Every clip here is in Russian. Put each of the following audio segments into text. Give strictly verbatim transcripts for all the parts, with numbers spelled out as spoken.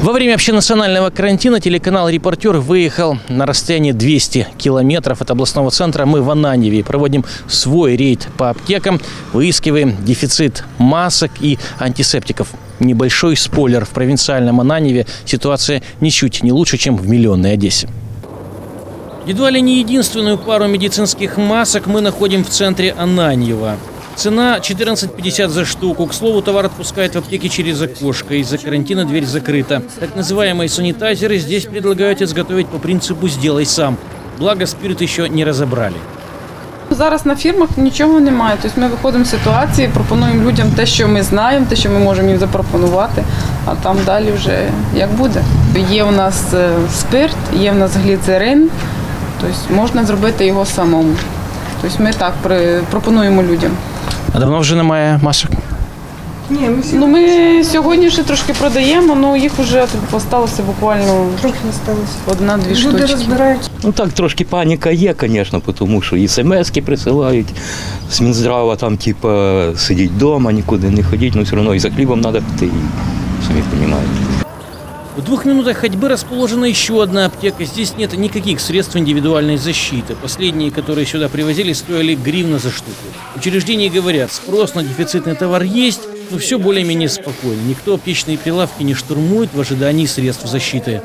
Во время общенационального карантина телеканал «Репортер» выехал на расстояние двести километров от областного центра. Мы в Ананьеве проводим свой рейд по аптекам, выискиваем дефицит масок и антисептиков. Небольшой спойлер: в провинциальном Ананьеве ситуация ничуть не лучше, чем в миллионной Одессе. Едва ли не единственную пару медицинских масок мы находим в центре Ананьева. Цена четырнадцать пятьдесят за штуку. К слову, товар отпускают в аптеке через окошко. Из-за карантина дверь закрыта. Так называемые санитайзеры здесь предлагают изготовить по принципу «сделай сам». Благо, спирт еще не разобрали. Зараз на фірмах нічого немає. Тобто ми виходимо з ситуації, пропонуємо людям те, що ми знаємо, те, що ми можемо їм запропонувати, а там далі вже як буде. Є у нас спирт, є у нас гліцерин, тобто можна зробити його самому. Тобто ми так пропонуємо людям. А давно вже немає масок? Ні, ми, ну, ми сьогодні ще трошки продаємо, але їх вже залишилося буквально одна-дві штучки. Люди розбирають. Ну так, трошки паніка є, звісно, тому що і смс-ки присилають з Мінздрава, там, типу, сидіть вдома, нікуди не ходіть, але все одно і за хлібом треба піти, самі розумієте. В двух минутах ходьбы расположена еще одна аптека. Здесь нет никаких средств индивидуальной защиты. Последние, которые сюда привозили, стоили гривна за штуку. Учреждения говорят, спрос на дефицитный товар есть, но все более-менее спокойно. Никто аптечные прилавки не штурмует в ожидании средств защиты.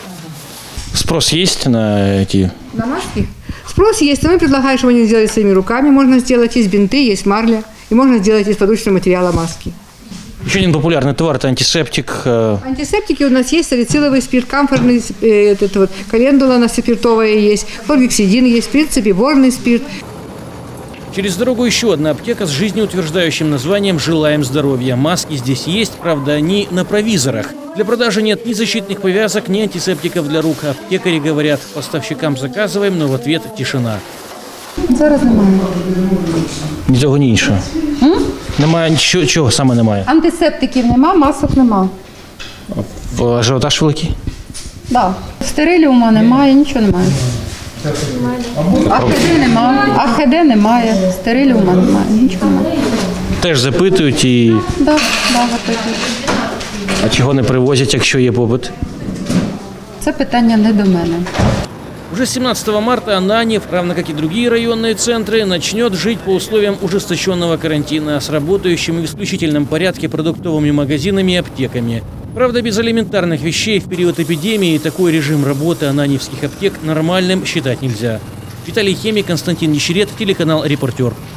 Спрос есть на эти? На маски? Спрос есть, но мы предлагаем, чтобы они сделали своими руками. Можно сделать из бинты, есть марля, и можно сделать из подручного материала маски. Еще один популярный товар – это антисептик. Антисептики у нас есть: салициловый спирт, камфорный, этот вот, календула на спиртовая есть, хлоргексидин есть, в принципе, борный спирт. Через дорогу еще одна аптека с жизнеутверждающим названием «Желаем здоровья». Маски здесь есть, правда, они на провизорах. Для продажи нет ни защитных повязок, ни антисептиков для рук. Аптекари говорят, поставщикам заказываем, но в ответ тишина. Зараз немає. Ні того, ні іншого. Немає нічого, чого саме немає? Антисептиків нема, масок нема. Ажіотаж великий? Так. Стериліума немає, нічого немає. АХД немає, АХД немає, стериліума немає, нічого немає. Теж запитують і… Так, так, запитують. А чого не привозять, якщо є попит? Це питання не до мене. Уже семнадцатого марта Ананьев, равно как и другие районные центры, начнет жить по условиям ужесточенного карантина с работающими в исключительном порядке продуктовыми магазинами и аптеками. Правда, без элементарных вещей в период эпидемии такой режим работы ананьевских аптек нормальным считать нельзя. Виталий Хемик, Константин Нищерет, телеканал «Репортер».